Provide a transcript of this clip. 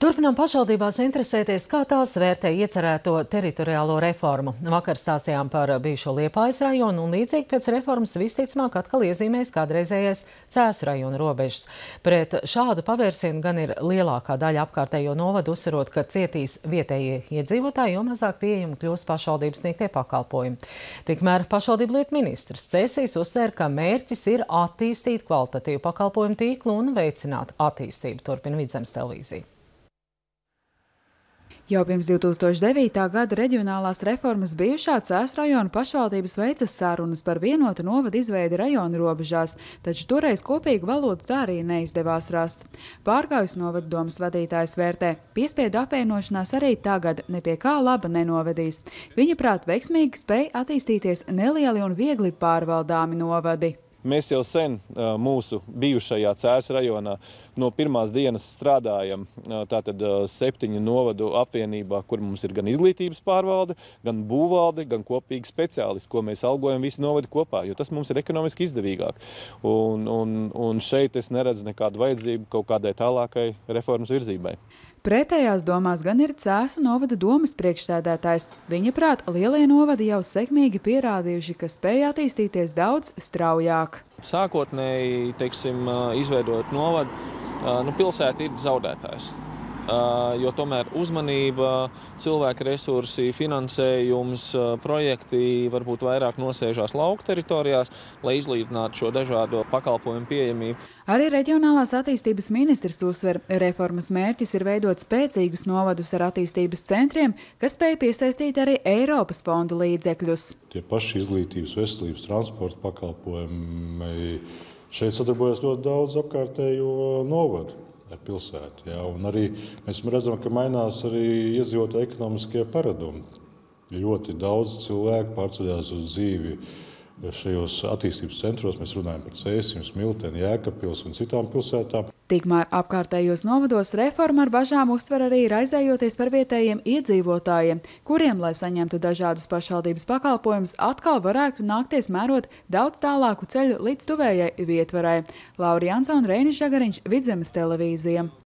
Turpinām pašvaldībās interesēties, kā tās vērtē iecerēto teritoriālo reformu. Vakar stāstījām par bijušo Liepājas rajonu un līdzīgi pēc reformas visticamāk atkal iezīmēs kādreizējais Cēsu rajona robežas. Pret šādu pavērsienu gan ir lielākā daļa apkārtējo novadu uzsverot, ka cietīs vietējie iedzīvotāji, jo mazāk pieejami kļūs pašvaldības sniegtie pakalpojumi. Tikmēr pašvaldību lietu ministrs Cēsīs uzsver, ka mērķis ir attīstīt kvalitatīvu pakalpojumu tīklu un veicināt attīstību, turpina Vidzemes televīzija. Jau pirms 2009. gada reģionālās reformas bijušā Cēsu rajona pašvaldības veicas sarunas par vienotu novadu izveidi rajona robežās, taču toreiz kopīgu valodu tā arī neizdevās rast. Pārgājus novadu domas vadītājs vērtē, piespiedu apvienošanās arī tagad ne pie kā laba nenovedīs. Viņa prāt veiksmīgi spēj attīstīties nelieli un viegli pārvaldāmi novadi. Mēs jau sen mūsu bijušajā Cēsu rajonā no pirmās dienas strādājam tātad 7 novadu apvienībā, kur mums ir gan izglītības pārvalde, gan būvvalde, gan kopīgi speciālisti, ko mēs algojam visi novadi kopā, jo tas mums ir ekonomiski izdevīgāk. Un šeit es neredzu nekādu vajadzību kaut kādai tālākai reformas virzībai. Pretējās domās gan ir Cēsu novada domas priekšsēdētājs. Viņa prāt, lielie novadi jau sekmīgi pierādījuši, ka spēj attīstīties daudz straujāk. Sākotnēji, izveidot novadu, pilsēta ir zaudētājs. Jo tomēr uzmanība, cilvēku resursi, finansējums, projekti varbūt vairāk nosēžās lauku teritorijās, lai izlīdzinātu šo dažādo pakalpojumu pieejamību. Arī reģionālās attīstības ministrs uzsver, reformas mērķis ir veidot spēcīgus novadus ar attīstības centriem, kas spēj piesaistīt arī Eiropas fondu līdzekļus. Tie paši izglītības, veselības, transporta pakalpojumi šeit sadarbojas ļoti daudz apkārtējo novadu ar pilsētu. Jā. Un arī mēs redzam, ka mainās arī iedzīvotāju ekonomiskie paradumi. Ļoti daudz cilvēku pārceļās uz dzīvi šajos attīstības centros. Mēs runājam par Cēsīm, Smilteni, Jēkabpils un citām pilsētām. Tikmēr apkārtējos novados reforma ar bažām uztver arī raizējoties par vietējiem iedzīvotājiem, kuriem, lai saņemtu dažādus pašvaldības pakalpojumus, atkal varētu nākties mērot daudz tālāku ceļu līdz tuvējai Vietvarai. Laura Jansone, Reinis Žagariņš, Vidzemes televīzija.